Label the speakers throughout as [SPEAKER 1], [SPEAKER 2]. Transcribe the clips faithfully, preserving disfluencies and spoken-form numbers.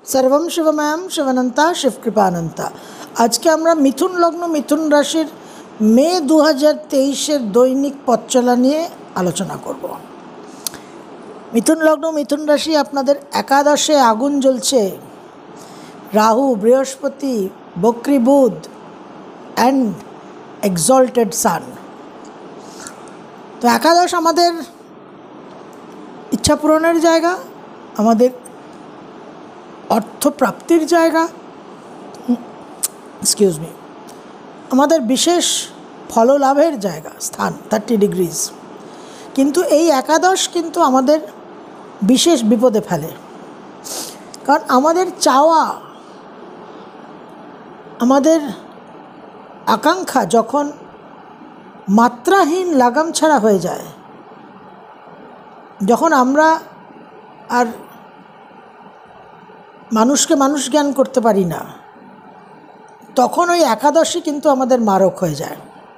[SPEAKER 1] सर्वम शिवमयम शिवनंता शिवकृपानंता। आज के আমরা মিথুন লগ্ন মিথুন রাশির মে দু হাজার তেইশের দৈনিক পথচলা নিয়ে আলোচনা করব। মিথুন লগ্ন মিথুন রাশি আপনাদের একাদশে আগুন জ্বলছে। রাহু, বৃহস্পতি, বক্রী বুধ অ্যান্ড এক্সল্টেড সান। তো একাদশ আমাদের ইচ্ছা পূরণের জায়গা, আমাদের অর্থপ্রাপ্তির জায়গা, এক্সকিউজ মি আমাদের বিশেষ ফললাভের জায়গা, স্থান থার্টি ডিগ্রিজ। কিন্তু এই একাদশ কিন্তু আমাদের বিশেষ বিপদে ফেলে, কারণ আমাদের চাওয়া, আমাদের আকাঙ্ক্ষা যখন মাত্রাহীন লাগাম ছাড়া হয়ে যায়, যখন আমরা আর মানুষকে মানুষ জ্ঞান করতে পারি না, তখন ওই একাদশী কিন্তু আমাদের মারক হয়ে যায়।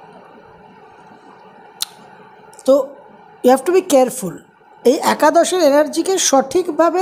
[SPEAKER 1] তো you have to be careful. এই একাদশের এনার্জিকে সঠিকভাবে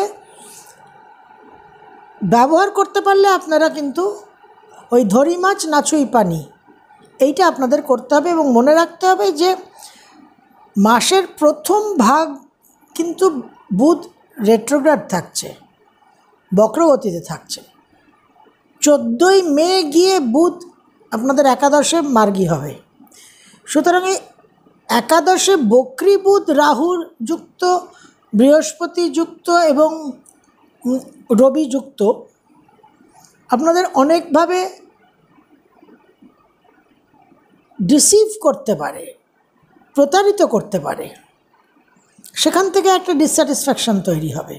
[SPEAKER 1] ব্যবহার করতে পারলে আপনারা কিন্তু ওই ধরি মাছ নাচুই পানি, এইটা আপনাদের করতে হবে। এবং মনে রাখতে হবে যে মাসের প্রথম ভাগ কিন্তু বুধ রেট্রোগ্রেড থাকছে, বক্রগতিতে থাকছে। চোদ্দোই মে গিয়ে বুধ আপনাদের একাদশে মার্গী হবে। সুতরাং এই একাদশে বক্রী বুধ, রাহুর যুক্ত, বৃহস্পতি যুক্ত এবং রবি যুক্ত আপনাদের অনেকভাবে ডিসিভ করতে পারে, প্রতারিত করতে পারে। সেখান থেকে একটা ডিসস্যাটিসফ্যাকশন তৈরি হবে।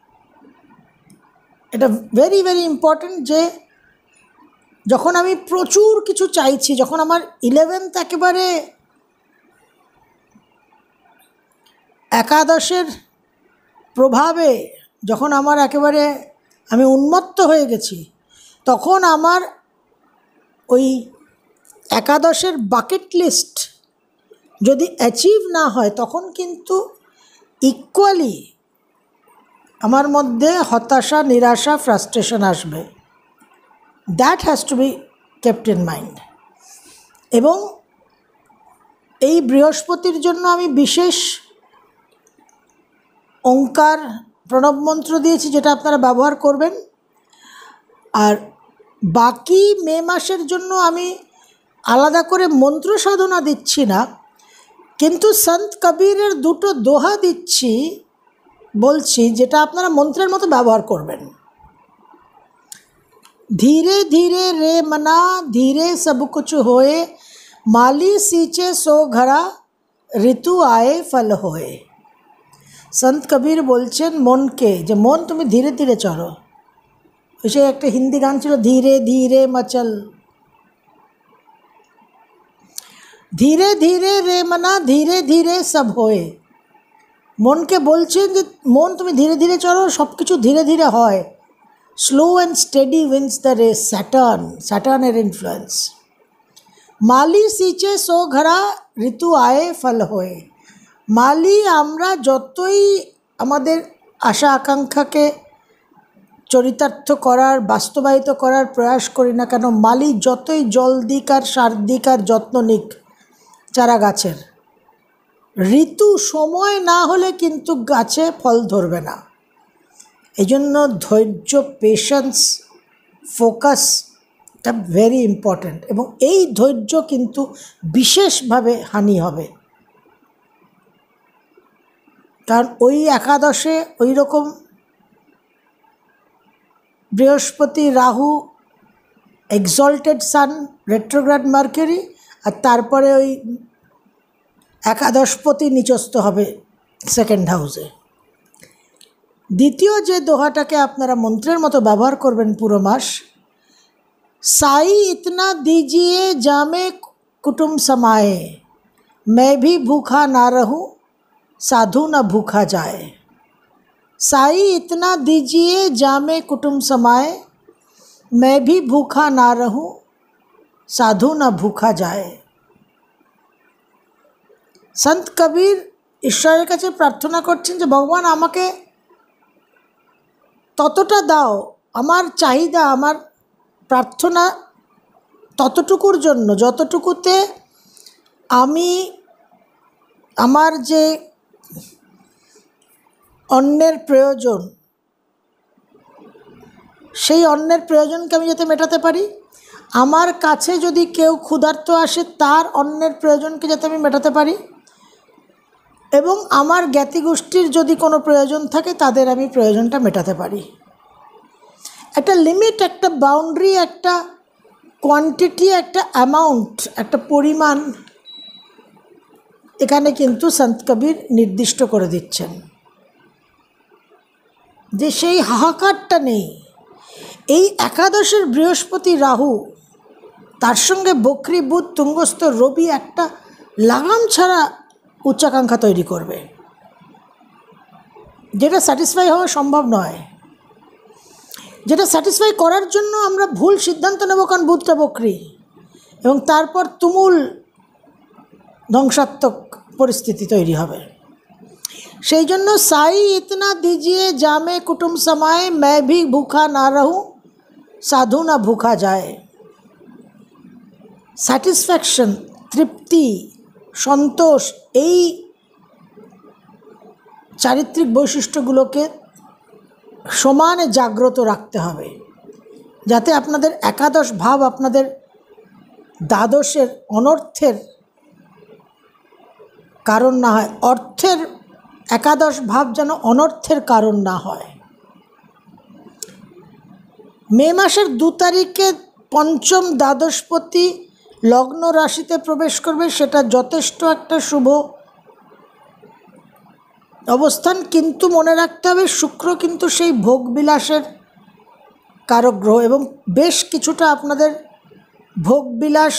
[SPEAKER 1] এটা ভেরি ভেরি ইম্পর্ট্যান্ট যে যখন আমি প্রচুর কিছু চাইছি, যখন আমার ইলেভেন্থ একেবারে একাদশের প্রভাবে, যখন আমার একেবারে আমি উন্মত্ত হয়ে গেছি, তখন আমার ওই একাদশের বাকেট লিস্ট যদি অ্যাচিভ না হয়, তখন কিন্তু ইকুয়ালি আমার মধ্যে হতাশা, নিরাশা, ফ্রাস্ট্রেশন আসবে। That has to be kept in mind. এবং এই বৃহস্পতির জন্য আমি বিশেষ ওঙ্কার প্রণব মন্ত্র দিয়েছি, যেটা আপনারা ব্যবহার করবেন। আর বাকি মে মাসের জন্য আমি আলাদা করে মন্ত্র সাধনা দিচ্ছি না, কিন্তু সন্ত কবীরের দুটো দোহা দিচ্ছি, বলছি, যেটা আপনারা মন্ত্রের মতো ব্যবহার করবেন। ধীরে ধীরে রে মনা, ধীরে সব কুছ হোয়ে, মালি সিঁচে সো ঘরা, ঋতু আয়ে ফল হোয়ে। সন্ত কবীর বলছেন মনকে, যে মন তুমি ধীরে ধীরে চলো। সে একটা হিন্দি গান ছিল, ধীরে ধীরে মচল, ধীরে ধীরে রে মনা, ধীরে ধীরে সব হোয়ে। মনকে বলছেন যে মন তুমি ধীরে ধীরে চলো, সব কিছু ধীরে ধীরে হয়। Slow and steady wins the race, Saturn, স্যাটার্নের ইনফ্লুয়েন্স। মালি সিঁচে সো ঘরা, ঋতু আয়ে ফল হয়ে। মালি আমরা যতই আমাদের আশা আকাঙ্ক্ষাকে চরিতার্থ করার, বাস্তবায়িত করার প্রয়াস করি না কেন, মালি যতই জল দিক আর সার দিক আর যত্ন নিক চারা গাছের, ঋতু সময় না হলে কিন্তু গাছে ফল ধরবে না। এই জন্য ধৈর্য, পেশেন্স, ফোকাস এটা ভেরি ইম্পর্ট্যান্ট। এবং এই ধৈর্য কিন্তু বিশেষভাবে হানি হবে, কারণ ওই একাদশে ওই রকম Brihaspati, Rahu, exalted sun, retrograde Mercury, আর তারপরে ওই একাদশপতি নিচস্থ হবে সেকেন্ড হাউসে। দ্বিতীয় যে দোহাটাকে আপনারা মন্ত্রের মতো ব্যবহার করবেন পুরো মাস, সাই ইতনা দিজিয়ে জামে কুটুম সমায়ে, मैं भी भूखा ना रहूं, साधु ना भूखा जाए। साई इतना दीजिए जामे कुटुम समाए, मैं भी भूखा ना रहूं, साधु ना भूखा जाए। সন্ত কবীর ঈশ্বরের কাছে প্রার্থনা করছেন যে ভগবান আমাকে ততটা দাও আমার চাহিদা, আমার প্রার্থনা ততটুকুর জন্য যতটুকুতে আমি আমার যে অন্যের প্রয়োজন, সেই অন্যের প্রয়োজনকে আমি যাতে মেটাতে পারি। আমার কাছে যদি কেউ ক্ষুধার্ত আসে, তার অন্যের প্রয়োজনকে যাতে আমি মেটাতে পারি, এবং আমার জ্ঞাতিগোষ্ঠীর যদি কোনো প্রয়োজন থাকে তাদের আমি প্রয়োজনটা মেটাতে পারি। একটা লিমিট, একটা বাউন্ডারি, একটা কোয়ান্টিটি, একটা অ্যামাউন্ট, একটা পরিমাণ এখানে কিন্তু সন্ত কবির নির্দিষ্ট করে দিচ্ছেন, যে সেই হাহাকারটা নেই। এই একাদশের বৃহস্পতি রাহু, তার সঙ্গে বক্রী বুধ তুঙ্গস্থ রবি একটা লাগাম ছাড়া উচ্চাকাঙ্ক্ষা তৈরি করবে, যেটা স্যাটিসফাই হওয়া সম্ভব নয়, যেটা স্যাটিসফাই করার জন্য আমরা ভুল সিদ্ধান্ত নেব, কারণ বুধটা বক্রী, এবং তারপর তুমুল ধ্বংসাত্মক পরিস্থিতি তৈরি হবে। সেই জন্য সাই ইতনা দিজিয়ে জামে কুটুম সমায়ে मैं भी भूखा ना रहूं साधु ना भूखा जाए। স্যাটিসফ্যাকশন, তৃপ্তি, সন্তোষ, এই চারিত্রিক বৈশিষ্ট্যগুলোকে সমানে জাগ্রত রাখতে হবে, যাতে আপনাদের একাদশ ভাব আপনাদের দ্বাদশের অনর্থের কারণ না হয়, অর্থের একাদশ ভাব যেন অনর্থের কারণ না হয়। মে মাসের দু তারিখে পঞ্চম দ্বাদশপতি লগ্ন রাশিতে প্রবেশ করবে, সেটা যথেষ্ট একটা শুভ অবস্থান। কিন্তু মনে রাখতে হবে, শুক্র কিন্তু সেই ভোগবিলাসের কারক গ্রহ, এবং বেশ কিছুটা আপনাদের ভোগবিলাস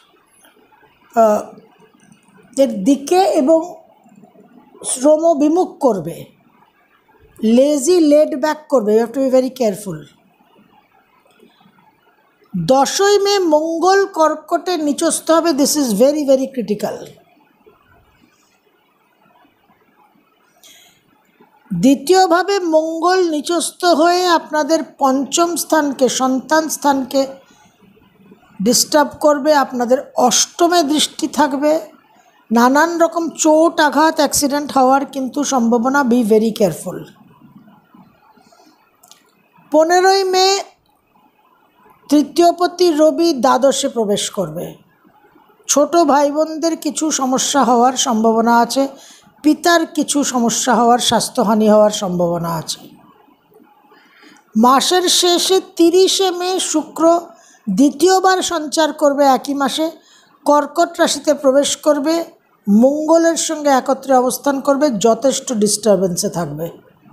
[SPEAKER 1] এর দিকে এবং শ্রম বিমুখ করবে, লেজি লেড ব্যাক করবে। You have to be very careful. দশই মে মঙ্গল কর্কটে নিচস্থ হবে, this is very very critical. দ্বিতীয়ভাবে মঙ্গল নিচস্থ হয়ে আপনাদের পঞ্চম স্থানকে, সন্তান স্থানকে ডিস্টার্ব করবে, আপনাদের অষ্টমে দৃষ্টি থাকবে, নানান রকম চোট আঘাত অ্যাক্সিডেন্ট হওয়ার কিন্তু সম্ভাবনা, বি ভেরি কেয়ারফুল। পনেরোই মে তৃতীয়পতি রবি দ্বাদশে প্রবেশ করবে, ছোট ভাই বোনদের কিছু সমস্যা হওয়ার সম্ভাবনা আছে, পিতার কিছু সমস্যা হওয়ার, স্বাস্থ্যহানি হওয়ার সম্ভাবনা আছে। মাসের শেষে তিরিশে মে শুক্র দ্বিতীয়বার সঞ্চার করবে, একই মাসে কর্কট রাশিতে প্রবেশ করবে, মঙ্গলের সঙ্গে একত্রে অবস্থান করবে, যথেষ্ট ডিস্টারবেন্সে থাকবে।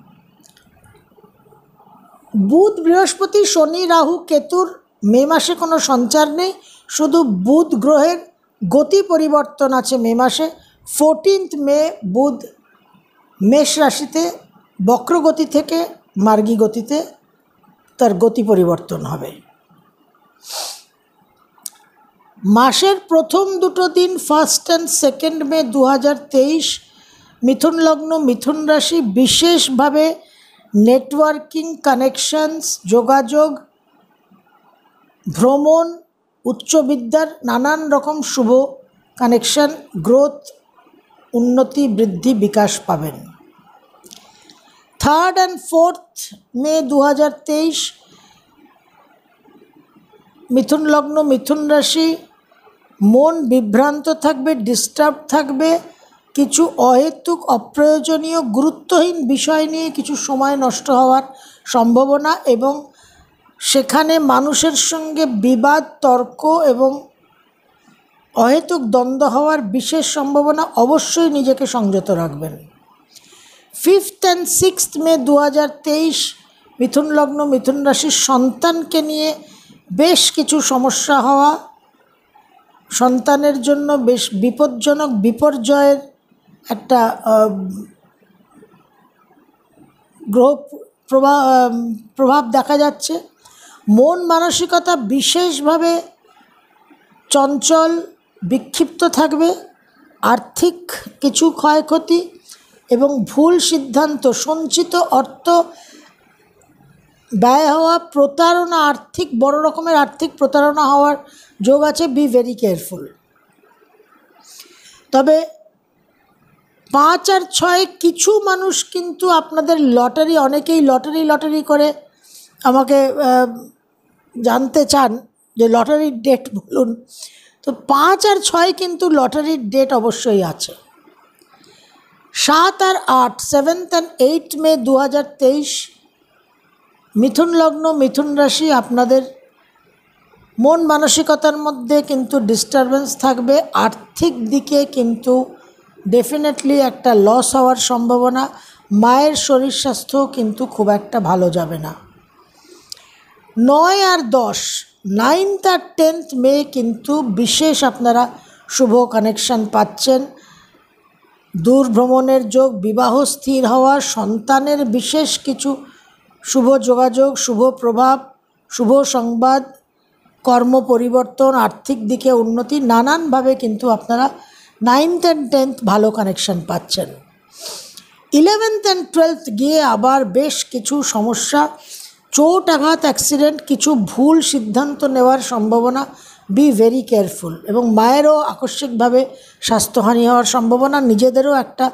[SPEAKER 1] বুধ বৃহস্পতি শনি রাহু কেতুর মে মাসে কোনো সঞ্চার নেই, শুধু বুধ গ্রহের গতি পরিবর্তন আছে মে মাসে। ফোরটিন্থ মে বুধ মেষ রাশিতে বক্রগতি থেকে মার্গী গতিতে তার গতি পরিবর্তন হবে। মাসের প্রথম দুটো দিন ফার্স্ট অ্যান্ড সেকেন্ড মে দু হাজার তেইশ মিথুন লগ্ন মিথুন রাশি, বিশেষভাবে নেটওয়ার্কিং, কানেকশনস, যোগাযোগ, ভ্রমণ, উচ্চবিদ্যার নানান রকম শুভ কানেকশন, গ্রোথ, উন্নতি, বৃদ্ধি, বিকাশ পাবেন। থার্ড অ্যান্ড ফোর্থ মে দু হাজার তেইশ মিথুন লগ্ন মিথুন রাশি, মন বিভ্রান্ত থাকবে, ডিস্টার্ব থাকবে, কিছু অহেতুক অপ্রয়োজনীয় গুরুত্বহীন বিষয় নিয়ে কিছু সময় নষ্ট হওয়ার সম্ভাবনা, এবং সেখানে মানুষের সঙ্গে বিবাদ, তর্ক এবং অহেতুক দ্বন্দ্ব হওয়ার বিশেষ সম্ভাবনা। অবশ্যই নিজেকে সংযত রাখবেন। ফিফথ অ্যান্ড সিক্সথ মে দু হাজার তেইশ মিথুন লগ্ন মিথুন রাশির সন্তানকে নিয়ে বেশ কিছু সমস্যা হওয়া, সন্তানের জন্য বেশ বিপজ্জনক, বিপর্যয়ের একটা গ্রহ প্রভাব প্রভাব দেখা যাচ্ছে। মন মানসিকতা বিশেষভাবে চঞ্চল, বিক্ষিপ্ত থাকবে, আর্থিক কিছু ক্ষয়ক্ষতি এবং ভুল সিদ্ধান্ত, সঞ্চিত অর্থ ব্যয় হওয়া, প্রতারণা, আর্থিক বড় রকমের আর্থিক প্রতারণা হওয়ার যোগ আছে, বি ভেরি কেয়ারফুল। তবে পাঁচ আর ছয় কিছু মানুষ কিন্তু আপনাদের লটারি, অনেকেই লটারি লটারি করে আমাকে জানতে চান যে লটারির ডেট বলুন। তো পাঁচ আর ছয় কিন্তু লটারির ডেট অবশ্যই আছে। সাত আর আট, সেভেন্থ অ্যান্ড এইট মে দু হাজার তেইশ, মিথুন লগ্ন মিথুন রাশি, আপনাদের মন মানসিকতার মধ্যে কিন্তু ডিস্টারবেন্স থাকবে। আর্থিক দিকে কিন্তু ডেফিনেটলি একটা লস হওয়ার সম্ভাবনা। মায়ের শরীর স্বাস্থ্য কিন্তু খুব একটা ভালো যাবে না। নয় আর দশ, নাইনথ আর টেন্থ মে কিন্তু বিশেষ আপনারা শুভ কানেকশান পাচ্ছেন। দূর ভ্রমণের যোগ, বিবাহ স্থির হওয়া, সন্তানের বিশেষ কিছু শুভ যোগাযোগ, শুভ প্রভাব, শুভ সংবাদ, কর্ম পরিবর্তন, আর্থিক দিকে উন্নতি, নানানভাবে কিন্তু আপনারা নাইনথ অ্যান্ড টেন্থ ভালো কানেকশান পাচ্ছেন। ইলেভেন্থ অ্যান্ড টুয়েলথ গিয়ে আবার বেশ কিছু সমস্যা, চোট আঘাত, অ্যাক্সিডেন্ট, কিছু ভুল সিদ্ধান্ত নেওয়ার সম্ভাবনা, বি ভেরি কেয়ারফুল। এবং মায়েরও আকস্মিকভাবে স্বাস্থ্যহানি হওয়ার সম্ভাবনা। নিজেদেরও একটা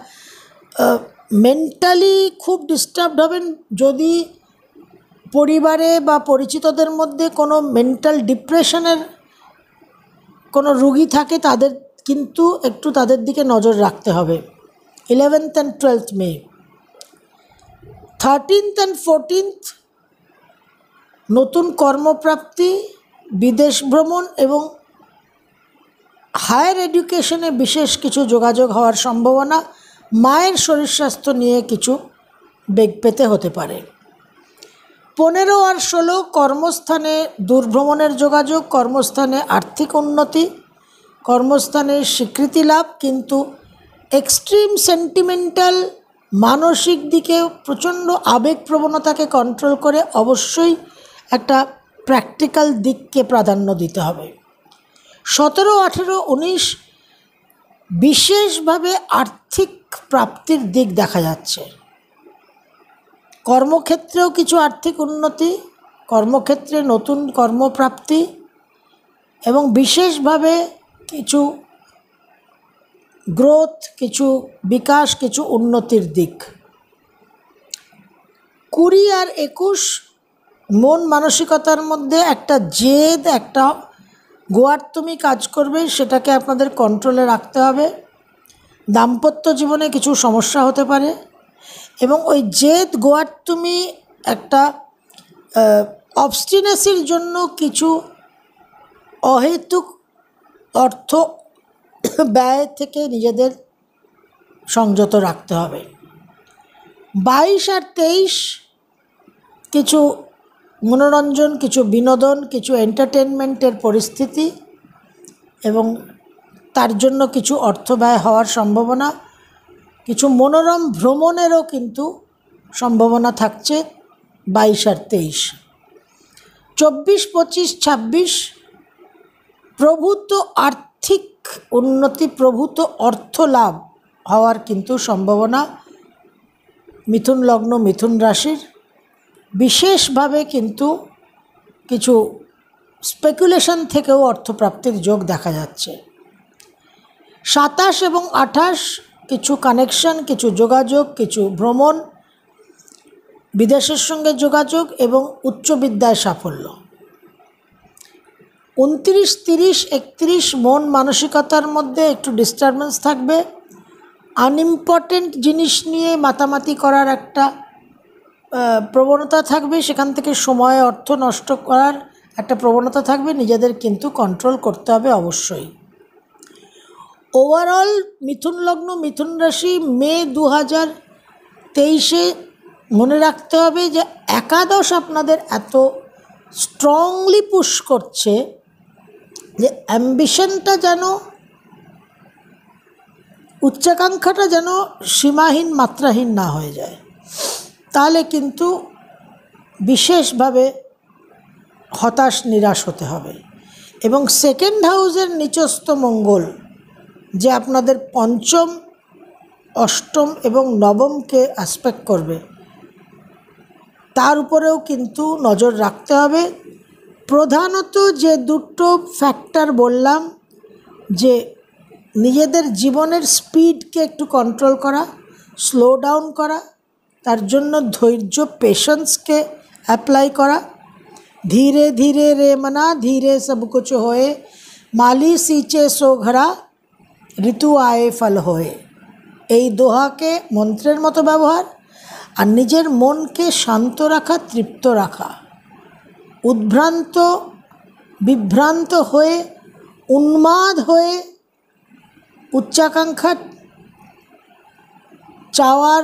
[SPEAKER 1] মেন্টালি খুব ডিস্টার্বড হবেন। যদি পরিবারে বা পরিচিতদের মধ্যে কোনো মেন্টাল ডিপ্রেশনের কোনো রুগী থাকে, তাদের কিন্তু একটু তাদের দিকে নজর রাখতে হবে। Eleventh and twelfth May. Thirteenth and fourteenth নতুন কর্মপ্রাপ্তি, বিদেশ ভ্রমণ এবং হায়ার এডুকেশনে বিশেষ কিছু যোগাযোগ হওয়ার সম্ভাবনা। মায়ের শরীর স্বাস্থ্য নিয়ে কিছু বেগ পেতে হতে পারে। পনেরো আর ষোলো, কর্মস্থানে দূরভ্রমণের যোগাযোগ, কর্মস্থানে আর্থিক উন্নতি, কর্মস্থানে স্বীকৃতি লাভ, কিন্তু এক্সট্রিম সেন্টিমেন্টাল, মানসিক দিকে প্রচণ্ড আবেগপ্রবণতাকে কন্ট্রোল করে অবশ্যই একটা প্র্যাকটিক্যাল দিককে প্রাধান্য দিতে হবে। সতেরো আঠেরো উনিশ বিশেষভাবে আর্থিক প্রাপ্তির দিক দেখা যাচ্ছে। কর্মক্ষেত্রেও কিছু আর্থিক উন্নতি, কর্মক্ষেত্রে নতুন কর্মপ্রাপ্তি এবং বিশেষভাবে কিছু গ্রোথ, কিছু বিকাশ, কিছু উন্নতির দিক। কুড়ি আর একুশ মন মানসিকতার মধ্যে একটা জেদ, একটা গোয়ার্তুমি কাজ করবে, সেটাকে আপনাদের কন্ট্রোলে রাখতে হবে। দাম্পত্য জীবনে কিছু সমস্যা হতে পারে এবং ওই জেদ, গোয়ার্তুমি, একটা অবস্টিনেসির জন্য কিছু অহেতুক অর্থ ব্যয় থেকে নিজেদের সংযত রাখতে হবে। বাইশ আর তেইশ কিছু মনোরঞ্জন, কিছু বিনোদন, কিছু এন্টারটেনমেন্টের পরিস্থিতি এবং তার জন্য কিছু অর্থ ব্যয় হওয়ার সম্ভাবনা। কিছু মনোরম ভ্রমণেরও কিন্তু সম্ভাবনা থাকছে বাইশ আর তেইশ। চব্বিশ পঁচিশ ছাব্বিশ প্রভূত আর্থিক উন্নতি, প্রভূত অর্থ লাভ হওয়ার কিন্তু সম্ভাবনা মিথুন লগ্ন মিথুন রাশির। বিশেষভাবে কিন্তু কিছু স্পেকুলেশন থেকেও অর্থপ্রাপ্তির যোগ দেখা যাচ্ছে। সাতাশ এবং আঠাশ কিছু কানেকশন, কিছু যোগাযোগ, কিছু ভ্রমণ, বিদেশের সঙ্গে যোগাযোগ এবং উচ্চ বিদ্যায় সাফল্য। উনত্রিশ তিরিশ একত্রিশ মন মানসিকতার মধ্যে একটু ডিস্টারবেন্স থাকবে। আনইম্পর্টেন্ট জিনিস নিয়ে মাতামাতি করার একটা প্রবণতা থাকবে, সেখান থেকে সময় অর্থ নষ্ট করার একটা প্রবণতা থাকবে। নিজেদের কিন্তু কন্ট্রোল করতে হবে অবশ্যই। ওভারঅল মিথুন লগ্ন মিথুন রাশি মে দু হাজার তেইশে মনে রাখতে হবে যে একাদশ আপনাদের এত স্ট্রংলি পুশ করছে যে অ্যাম্বিশনটা যেন, উচ্চাকাঙ্ক্ষাটা যেন সীমাহীন, মাত্রাহীন না হয়ে যায়। তাহলে কিন্তু বিশেষভাবে হতাশ, নিরাশ হতে হবে। এবং সেকেন্ড হাউসের নিচস্থ মঙ্গল যে আপনাদের পঞ্চম, অষ্টম এবং নবমকে অ্যাসপেক্ট করবে, তার উপরেও কিন্তু নজর রাখতে হবে। প্রধানত যে দুটো ফ্যাক্টর বললাম, যে নিজেদের জীবনের স্পিডকে একটু কন্ট্রোল করা, স্লো ডাউন করা, তার জন্য ধৈর্য পেশেন্সকে অ্যাপ্লাই করা। ধীরে ধীরে রে মনা ধীরে সব কুছ হয়ে, মালি সিঁচে সো ঘরা, ঋতু আয়ে ফল হয়ে। এই দোহাকে মন্ত্রের মতো ব্যবহার, আর নিজের মনকে শান্ত রাখা, তৃপ্ত রাখা। উদ্ভ্রান্ত বিভ্রান্ত হয়ে, উন্মাদ হয়ে, উচ্চাকাঙ্ক্ষা চাওয়ার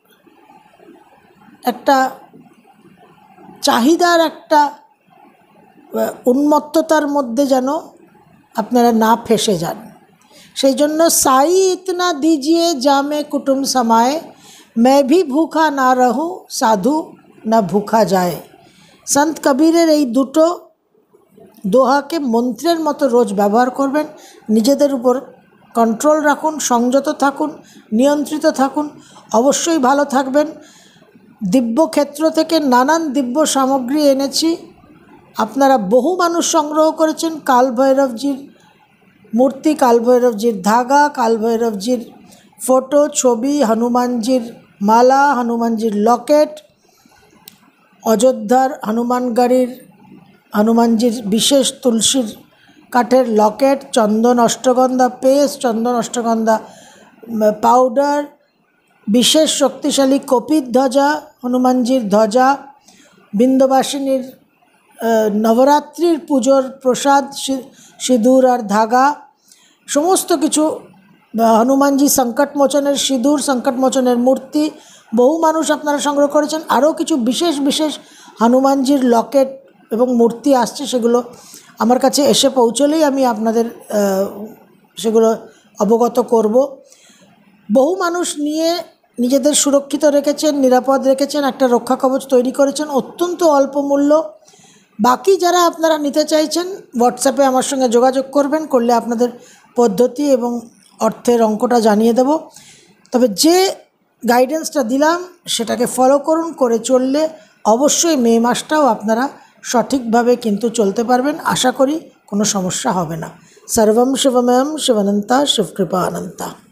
[SPEAKER 1] একটা চাহিদার একটা উন্মত্ততার মধ্যে যেন আপনারা না ফেসে যান। সেই জন্য সাই ইতনা দিজিয়ে জামে কুটুম সমায়ে, मैं भी ভুখা না रहूं সাধু না ভুখা যায়। সন্ত কবীরের এই দুটো দোহাকে মন্ত্রের মতো রোজ ব্যবহার করবেন। নিজেদের উপর কন্ট্রোল রাখুন, সংযত থাকুন, নিয়ন্ত্রিত থাকুন, অবশ্যই ভালো থাকবেন। দিব্যক্ষেত্র থেকে নানান দিব্য সামগ্রী এনেছি, আপনারা বহু মানুষ সংগ্রহ করেছেন। কাল ভৈরবজির মূর্তি, কাল ভৈরবজির ধাগা, কাল ভৈরবজির ফটো, ছবি, হনুমানজির মালা, হনুমানজির লকেট, অযোধ্যার হনুমানগড়ির হনুমানজির বিশেষ তুলসীর কাঠের লকেট, চন্দন অষ্টগন্ধা পেস্ট, চন্দন অষ্টগন্ধা পাউডার, বিশেষ শক্তিশালী কপির ধ্বজা, হনুমানজির ধ্বজা, বিন্দবাসিনীর নবরাত্রির পুজোর প্রসাদ, সিঁদুর আর ধাগা, সমস্ত কিছু, হনুমানজি সংকটমোচনের সিঁদুর, সংকটমোচনের মূর্তি, বহু মানুষ আপনারা সংগ্রহ করেছেন। আরও কিছু বিশেষ বিশেষ হনুমানজির লকেট এবং মূর্তি আসছে, সেগুলো আমার কাছে এসে পৌঁছলেই আমি আপনাদের সেগুলো অবগত করব। বহু মানুষ নিয়ে নিজেদের সুরক্ষিত রেখেছেন, নিরাপদ রেখেছেন, একটা রক্ষা কবচ তৈরি করেছেন অত্যন্ত অল্প মূল্য। বাকি যারা আপনারা নিতে চাইছেন, হোয়াটসঅ্যাপে আমার সঙ্গে যোগাযোগ করবেন, করলে আপনাদের পদ্ধতি এবং অর্থের অঙ্কটা জানিয়ে দেব। তবে যে গাইডেন্সটা দিলাম সেটাকে ফলো করুন, করে চললে অবশ্যই মে মাসটাও আপনারা সঠিকভাবে কিন্তু চলতে পারবেন। আশা করি কোনো সমস্যা হবে না। সর্বম শিবময়ম শিবানন্তা শিবকৃপা অনন্তা।